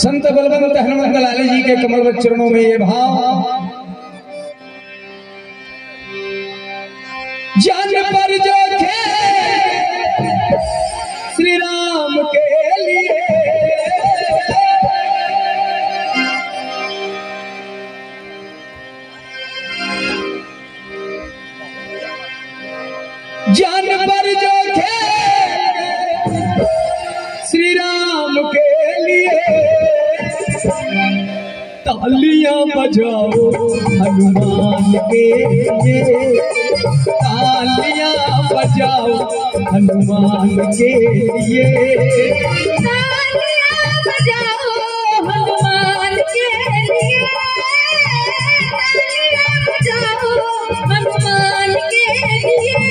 संत बलवंत हनुमंत लाल जी के कमल चरणों में ये भाव, जान पर जो थे श्री राम के लिए, जान पर जो थे श्री राम के लिए, तालियां बजाओ हनुमान के लिए, तालियां बजाओ हनुमान के लिए, तालियां बजाओ हनुमान के लिए, तालियां बजाओ हनुमान के लिए।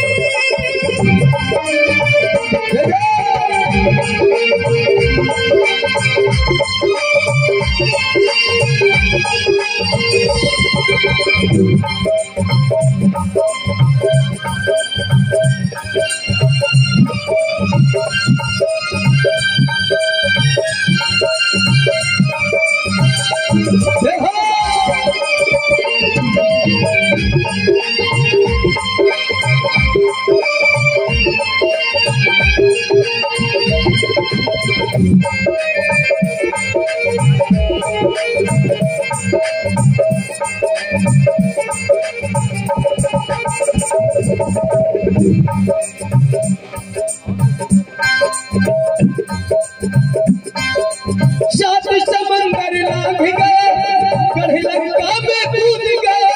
सात समंदर लांघ गए, गढ़ लंका में कूद गए,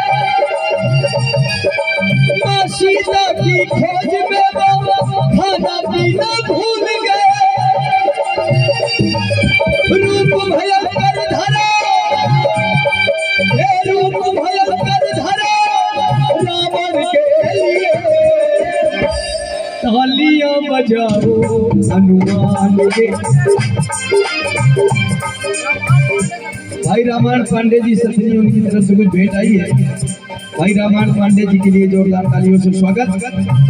माँ सीता की खोज में वो खाना पीना भूल गए, रूप भयंकर धरा, ये रूप भयंकर धरा रावण के लिए, तालियां बजाओ हनुमान के। भाई रामायण पांडे जी सतनी उनकी तरफ से कुछ भेंट आई है, भाई रामायण पांडे जी के लिए जोरदार तालियों से स्वागत।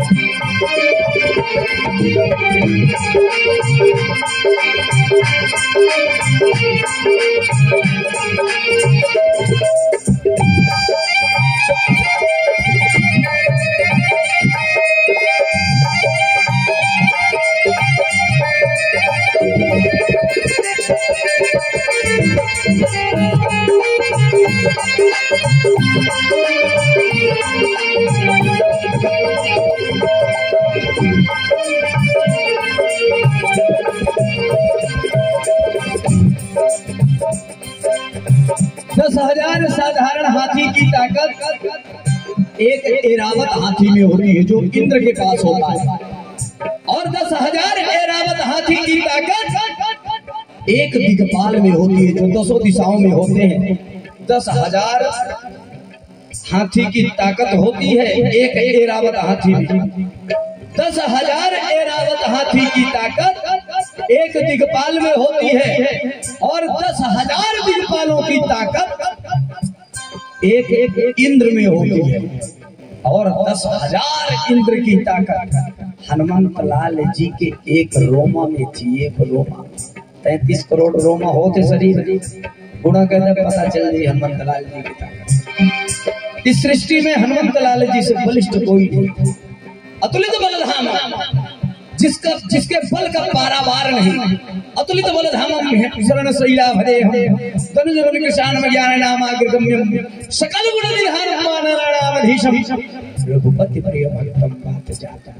दस 10,000 साधारण हाथी की ताकत एक ऐरावत हाथी में होती है जो इंद्र के पास होता है, और 10,000 ऐरावत हाथी की ताकत एक दिक्पाल में होती है जो 10 दिशाओं में होते हैं। 10,000 हाथी की ताकत होती है एक ऐरावत हाथी में, 10,000 ऐरावत हाथी की ताकत एक दिक्पाल में होती है, और 10,000 दिक्पालों की ताकत एक इंद्र में होती है, और 10,000 इंद्र की ताकत हनुमंत लाल जी के एक रोमा में थी। एक रोमा 33 करोड़ रोमा होते शरीर, गुणा कहते पता चल जाए हनुमंत लाल जी की ताकत। इस सृष्टि में हनुमंत लाल जी से बलिष्ठ कोई नहीं, अतुलित बलधाम जिसके बल का पारावार नहीं, अतुलित बलधामम शरण शैला भजे तनुज बल किसान ज्ञान नामाग्रगम्यम सकल गुण निधान माननाधीशम रघुपति प्रिय भक्तम पात जाता।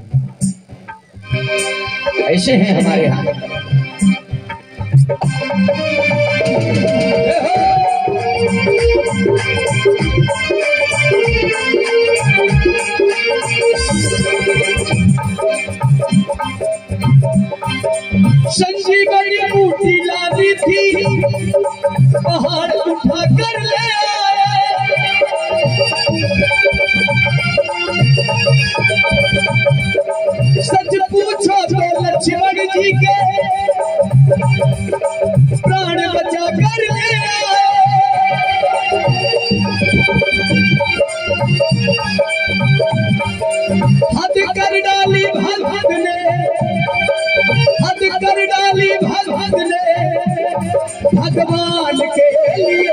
ऐसे हैं हमारे यहाँ। संजीवनी बूटी लादी थी, पहाड़ उठा कर ले आए, सच पूछो तो लक्ष्मण जी के प्राण बचा कर ले आए। हद कर डाली भगत ने, हद कर डाली भगत ने, भगवान के लिए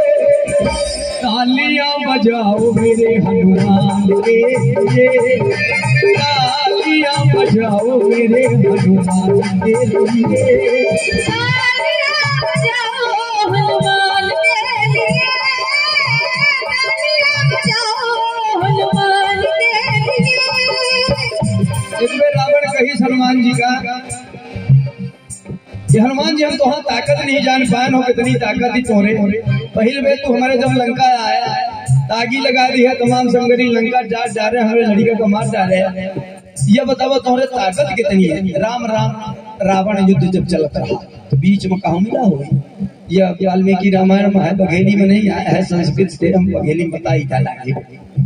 तालियां बजाओ मेरे हनुमान के लिए, तालियां बजाओ मेरे हनुमान के लिए, तालियां बजाओ हनुमान के लिए, तालियां बजाओ हनुमान के लिए। इसमें रावण कही हनुमान जी का कि हनुमान जी हम तो ताकत नहीं जान पाए हो, कितनी ताकत ही तोरे। पहले वे तू हमारे जब लंका आया तागी लगा दी है, तमाम संगरी लंका जा रहे हमारे लड़का को मार जा रहे। ये बताओ तोरे ताकत कितनी है। राम राम रावण युद्ध जब चलता रहा तो बीच में कहूँ क्या हो गई। यह वाल्मीकि रामायण में है, बघेली में नहीं आया है, संस्कृत से हम बघेली में बताई था लागे।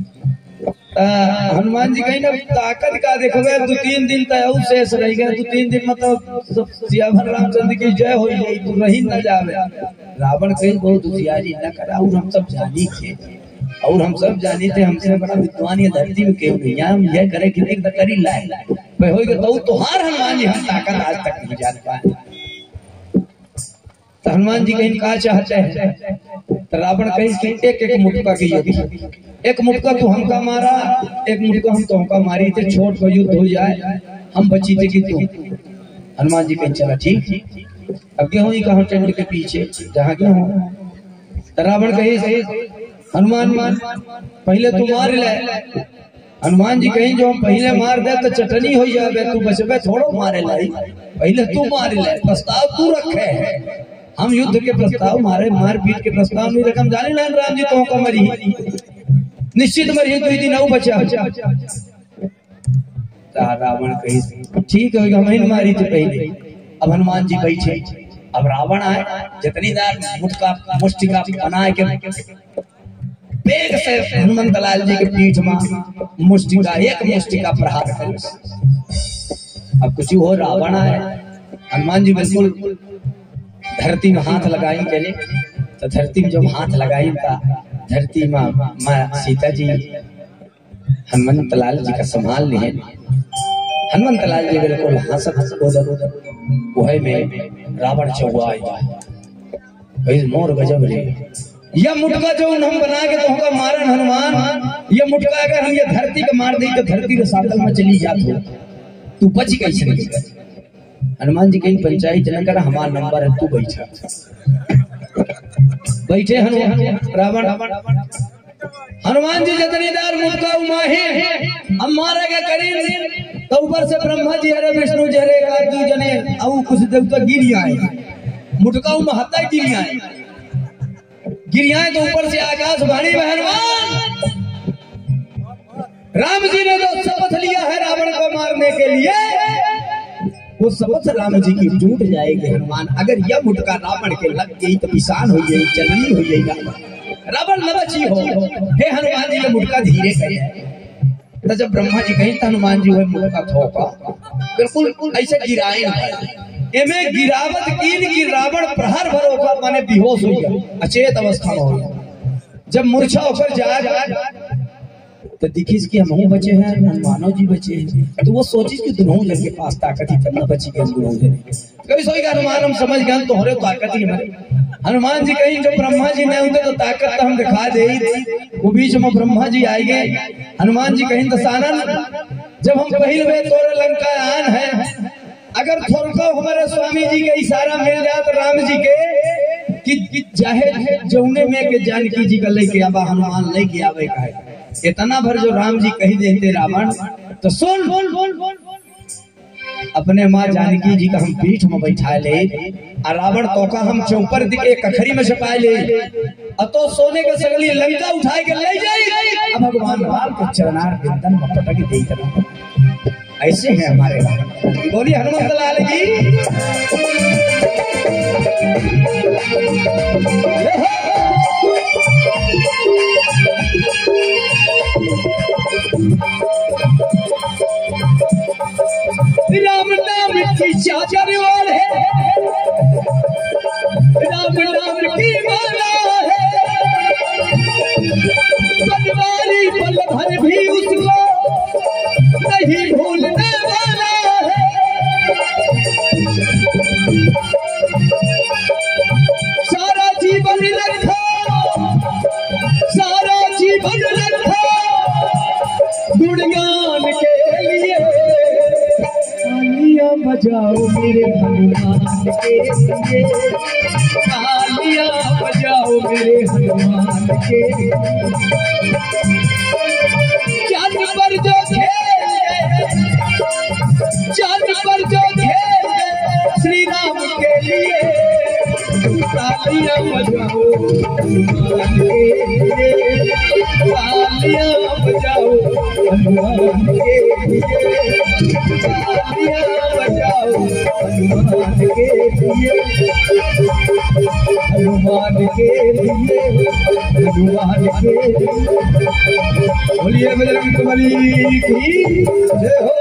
हनुमान जी कहीं ना ताकत का देखो 2-3 दिन तक शेष रह गया। 2-3 दिन मतलब सियावर रामचंद्र की जय हो जाए तो रही न जावे। रावण कहीं बहुत होशियारी न करा और हम सब जानी थे, और हम सब जानी थे हमसे बड़ा विद्वान ये धरती में क्यों नहीं। हम यह करे कि एक करी लाए तो तुहार हनुमान जी हम ताकत आज तक नहीं जान पाए। तो हनुमान जी कहीं कहा चाहते हैं तो रावण कहीं एक मुटका की योगी, एक मुटका तू हमका मारा, एक मुटका हम तुमका मारी थे, छोट को युद्ध हो जाए हम बची थे कि तू। हनुमान जी कहीं चला ठीक, अब क्यों ही कहा टेंट के पीछे जहाँ क्यों हो। तो रावण कही सही हनुमान पहले तू मार ले। हनुमान जी कहीं जो हम पहले मार दे तो चटनी हो जाए, तू बचबे थोड़ो मारे लाई, पहले तू मार ले, प्रस्ताव तू रखे है। हम युद्ध के प्रस्ताव मारे मारपीट के प्रस्ताव नहीं रकम जाने लाल राम जी तो का मरी निश्चित मरी तो दिन बचा। रावण कही ठीक है हम मारी थी पहले। अब हनुमान जी बैठे, अब रावण आए जितनी दार मुष्टिका बनाए के बेग से हनुमंत लाल जी के पीठ में मुष्टिका एक मुष्टिका प्रहार करे। अब कुछ हो रावण आए, हनुमान जी बिल्कुल धरती में हाथ लगाई चले। तो धरती में जब हाथ लगाई था धरती में माँ सीता जी हनुमंत लाल जी का संभाल लिए। हनुमंत लाल जी बिल्कुल हंसत वही में रावण चौआई मोर गजब रे। यह मुटका जो हम बना के तो होगा मारन हनुमान, यह मुटका अगर हम ये धरती को मार दी तो धरती के साकल में चली जाती, तू बच कैसे। हनुमान जी कहीं पंचायत न करा, हमारा नंबर है तू बैठा। बैठे रावण हनुमान जी जितनी दार मुटका उमाहे हम मारेगा करीब तो ऊपर से ब्रह्मा जी हरे विष्णु जी हरे कार्तिक जने अब कुछ देवता गिर आए, मुटका उमहता गिर आए तो ऊपर से आकाशवाणी में हनुमान राम जी ने तो शपथ लिया है रावण को मारने के लिए, वो शपथ राम जी की टूट जाएगी। हनुमान अगर यह मुटका रावण के लग गई तो पिसान हो जाएगी, चलनी हो जाएगी, रावण न बची हो। हे हनुमान जी ये मुटका धीरे करे। तो जब ब्रह्मा जी कहीं तो हनुमान जी वह मुटका थोका बिल्कुल ऐसे गिराए एमे गिरावत कीन की रावण प्रहर भरोगा माने बेहोश हो गया, अचेत अवस्था में हो गया। जब मूर्छा होकर जाए तो दिखिस कि हम बचे हैं, मानव जी बचे हैं, तो वो सोचिस कि दोनों जन के पास ताकत ही तब बची गए दोनों जन। कभी सोई का हनुमान हम समझ गए तोहरे ताकत ही हमारे। हनुमान जी कहीं जब ब्रह्मा जी नहीं होते तो ताकत तो हम दिखा दे, वो बीच में ब्रह्मा जी आए गए। हनुमान जी कहीं तो सानन जब हम पहले वे तोरे लंका आन है, अगर थोड़ा हमारे स्वामी जी का इशारा मिल जाए तो राम जी के कि चाहे जौने में के जानकी जी का लेके आवा हनुमान लेके आवे का है इतना भर जो राम जी कही देते रावण तो सुन अपने माँ जानकी जी का हम पीठ में बैठा ले, रावण तो का हम चौपर दिखे कखरी में छपा ले, तो सोने के सगली लंका उठाए के ले जाए। अब भगवान राम के चरणार कीर्तन में पटक दे तरह ऐसे हैं हमारे रावण। बोली हनुमंत लाल की राम नाम की चादर वाले राम नाम की माला है, बनवारी पल भर भी उसको नहीं भूलने वाला है। बजाओ मेरे हनुमान के लिए, तालियां बजाओ मेरे हनुमान के। चांद पर जो खेले, चांद पर जो खेले श्री राम के लिए, तालियां बजाओ हनुमान के लिए, तालियां बजाओ हनुमान के लिए, तालियां बजाओ हनुमान के लिए, हनुमान के लिए, हनुमान के लिए। बोलिए बजरंगबली की जय हो।